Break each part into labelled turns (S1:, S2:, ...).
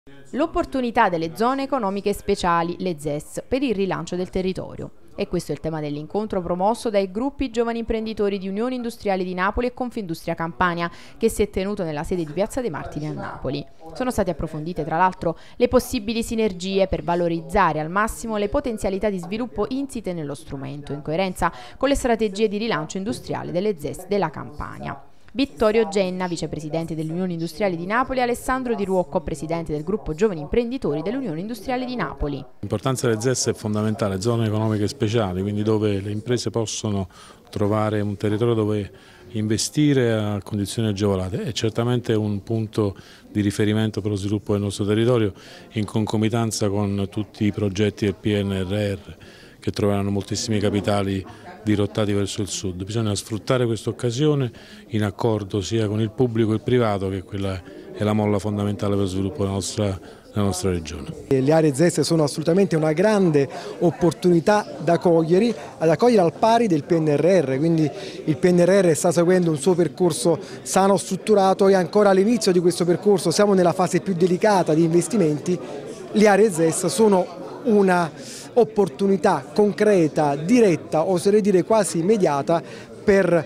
S1: L'opportunità delle zone economiche speciali, le ZES, per il rilancio del territorio. E questo è il tema dell'incontro promosso dai gruppi giovani imprenditori di Unione Industriale di Napoli e Confindustria Campania, che si è tenuto nella sede di Piazza dei Martiri a Napoli. Sono state approfondite tra l'altro le possibili sinergie per valorizzare al massimo le potenzialità di sviluppo insite nello strumento, in coerenza con le strategie di rilancio industriale delle ZES della Campania. Vittorio Genna, vicepresidente dell'Unione Industriale di Napoli, e Alessandro Di Ruocco, presidente del gruppo Giovani Imprenditori dell'Unione Industriale di Napoli.
S2: L'importanza delle ZES è fondamentale, zone economiche speciali, quindi dove le imprese possono trovare un territorio dove investire a condizioni agevolate. È certamente un punto di riferimento per lo sviluppo del nostro territorio in concomitanza con tutti i progetti del PNRR che troveranno moltissimi capitali dirottati verso il sud. Bisogna sfruttare questa occasione in accordo sia con il pubblico che il privato, che quella è la molla fondamentale per lo sviluppo della nostra regione.
S3: Le aree ZES sono assolutamente una grande opportunità da cogliere al pari del PNRR, quindi il PNRR sta seguendo un suo percorso sano, strutturato e ancora all'inizio di questo percorso siamo nella fase più delicata di investimenti. Le aree ZES sono una opportunità concreta, diretta, oserei dire quasi immediata, per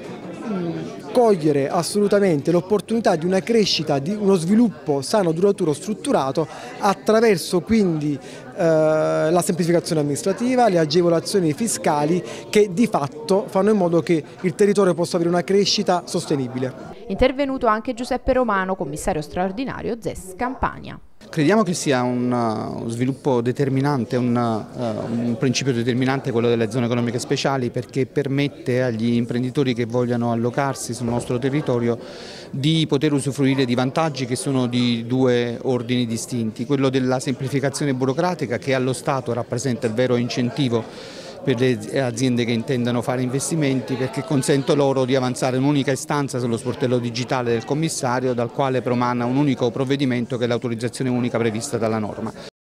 S3: cogliere assolutamente l'opportunità di una crescita, di uno sviluppo sano, duraturo, strutturato attraverso quindi la semplificazione amministrativa, le agevolazioni fiscali che di fatto fanno in modo che il territorio possa avere una crescita sostenibile.
S1: Intervenuto anche Giuseppe Romano, commissario straordinario ZES Campania.
S4: Crediamo che sia un sviluppo determinante, un principio determinante quello delle zone economiche speciali, perché permette agli imprenditori che vogliono allocarsi sul nostro territorio di poter usufruire di vantaggi che sono di due ordini distinti. Quello della semplificazione burocratica, che allo Stato rappresenta il vero incentivo per le aziende che intendano fare investimenti, perché consente loro di avanzare un'unica istanza sullo sportello digitale del commissario, dal quale promana un unico provvedimento che è l'autorizzazione unica prevista dalla norma.